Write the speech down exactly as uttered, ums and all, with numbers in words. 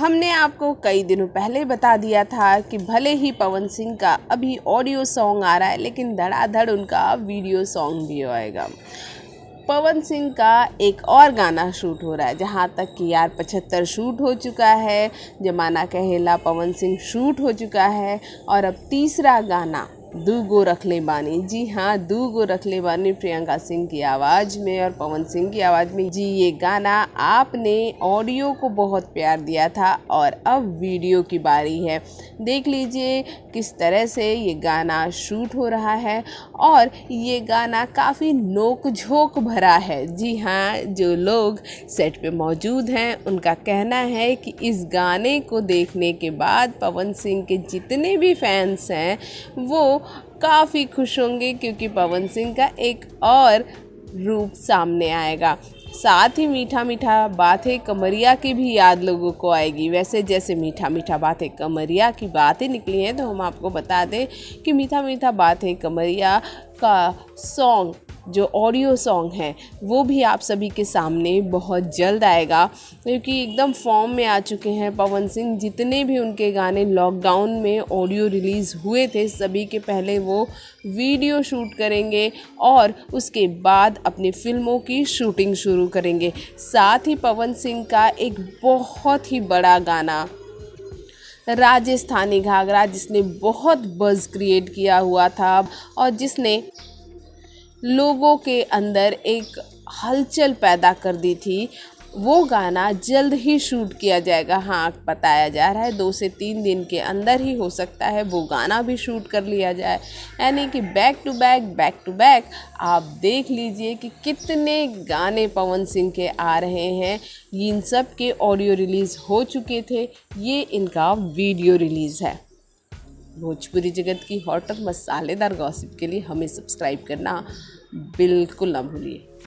हमने आपको कई दिनों पहले बता दिया था कि भले ही पवन सिंह का अभी ऑडियो सॉन्ग आ रहा है, लेकिन धड़ाधड़ उनका वीडियो सॉन्ग भी आएगा। पवन सिंह का एक और गाना शूट हो रहा है, जहाँ तक कि यार पचहत्तर शूट हो चुका है, जमाना कहेला पवन सिंह शूट हो चुका है, और अब तीसरा गाना दूगो रखले बानी। जी हाँ, दूगो रखले बानी प्रियंका सिंह की आवाज़ में और पवन सिंह की आवाज़ में। जी ये गाना आपने ऑडियो को बहुत प्यार दिया था और अब वीडियो की बारी है। देख लीजिए किस तरह से ये गाना शूट हो रहा है और ये गाना काफ़ी नोक-झोंक भरा है। जी हाँ, जो लोग सेट पे मौजूद हैं उनका कहना है कि इस गाने को देखने के बाद पवन सिंह के जितने भी फैंस हैं वो काफ़ी खुश होंगे, क्योंकि पवन सिंह का एक और रूप सामने आएगा। साथ ही मीठा मीठा बातें कमरिया की भी याद लोगों को आएगी। वैसे जैसे मीठा मीठा बातें कमरिया की बातें निकली हैं, तो हम आपको बता दें कि मीठा मीठा बातें कमरिया का सॉन्ग जो ऑडियो सॉन्ग है वो भी आप सभी के सामने बहुत जल्द आएगा, क्योंकि एकदम फॉर्म में आ चुके हैं पवन सिंह। जितने भी उनके गाने लॉकडाउन में ऑडियो रिलीज़ हुए थे, सभी के पहले वो वीडियो शूट करेंगे और उसके बाद अपनी फिल्मों की शूटिंग शुरू करेंगे। साथ ही पवन सिंह का एक बहुत ही बड़ा गाना राजस्थानी घाघरा, जिसने बहुत बज़ क्रिएट किया हुआ था और जिसने लोगों के अंदर एक हलचल पैदा कर दी थी, वो गाना जल्द ही शूट किया जाएगा। हाँ, बताया जा रहा है दो से तीन दिन के अंदर ही हो सकता है वो गाना भी शूट कर लिया जाए। यानी कि back to back back to back आप देख लीजिए कि कितने गाने पवन सिंह के आ रहे हैं। इन सब के ऑडियो रिलीज़ हो चुके थे, ये इनका वीडियो रिलीज़ है। भोजपुरी जगत की हॉट और मसालेदार गॉसिप के लिए हमें सब्सक्राइब करना बिल्कुल ना भूलिए।